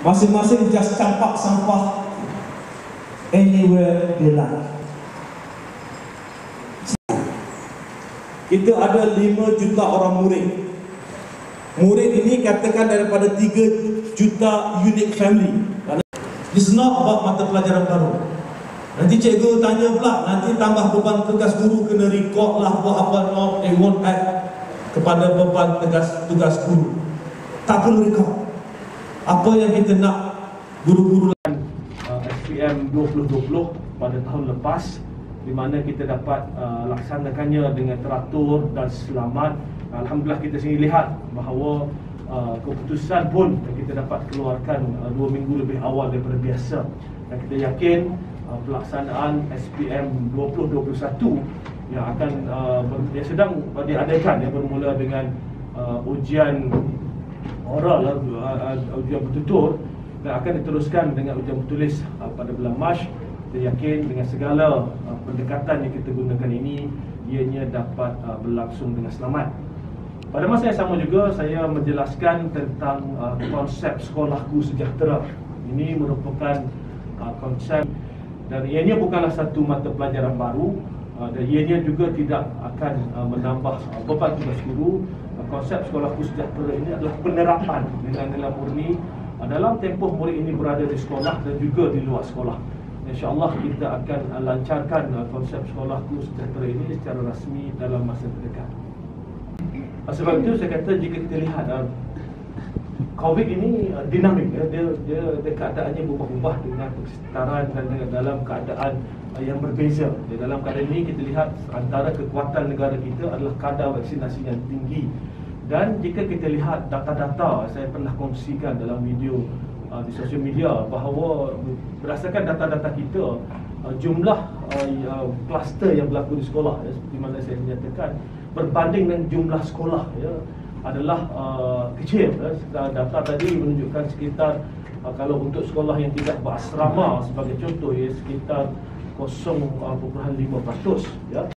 masing-masing just campak sampah anywhere they like. Kita ada 5 juta orang murid. Murid ini katakan daripada 3 juta unique family. It's not about mata pelajaran baru. Nanti cikgu tanya pula, nanti tambah beban tugas guru, kena record lah, buat apa, no, they won't add kepada beban tugas guru. Tak perlu record. Apa yang kita nak guru-guru SPM 2020 pada tahun lepas, di mana kita dapat laksanakannya dengan teratur dan selamat. Alhamdulillah, kita sendiri lihat bahawa keputusan pun kita dapat keluarkan 2 minggu lebih awal daripada biasa, dan kita yakin pelaksanaan SPM 2021 yang akan yang sedang diadakan, yang bermula dengan ujian oral, ujian bertutur, dan akan diteruskan dengan ujian bertulis pada bulan Mac. Kita yakin dengan segala pendekatan yang kita gunakan ini, ianya dapat berlangsung dengan selamat. Pada masa yang sama juga, saya menjelaskan tentang konsep Sekolahku Sejahtera. Ini merupakan konsep, dan ianya bukanlah satu mata pelajaran baru, dan ianya juga tidak akan menambah beban tugas guru. Konsep Sekolahku Sejahtera ini adalah penerapan nilai-nilai murni dalam tempoh murid ini berada di sekolah dan juga di luar sekolah. InsyaAllah kita akan lancarkan konsep Sekolahku Sejahtera ini secara rasmi dalam masa terdekat. Sebab itu saya kata, jika kita lihat COVID ini dinamik, dia keadaannya berubah-ubah dengan persekitaran dan dalam keadaan yang berbeza. Dalam keadaan ini kita lihat antara kekuatan negara kita adalah kadar vaksinasi yang tinggi. Dan jika kita lihat data-data, saya pernah kongsikan dalam video di sosial media, bahawa berdasarkan data-data kita, jumlah kluster yang berlaku di sekolah, seperti mana saya menyatakan, berbanding dengan jumlah sekolah adalah kecil. Data tadi menunjukkan sekitar, kalau untuk sekolah yang tidak berasrama sebagai contoh, sekitar 0.5%.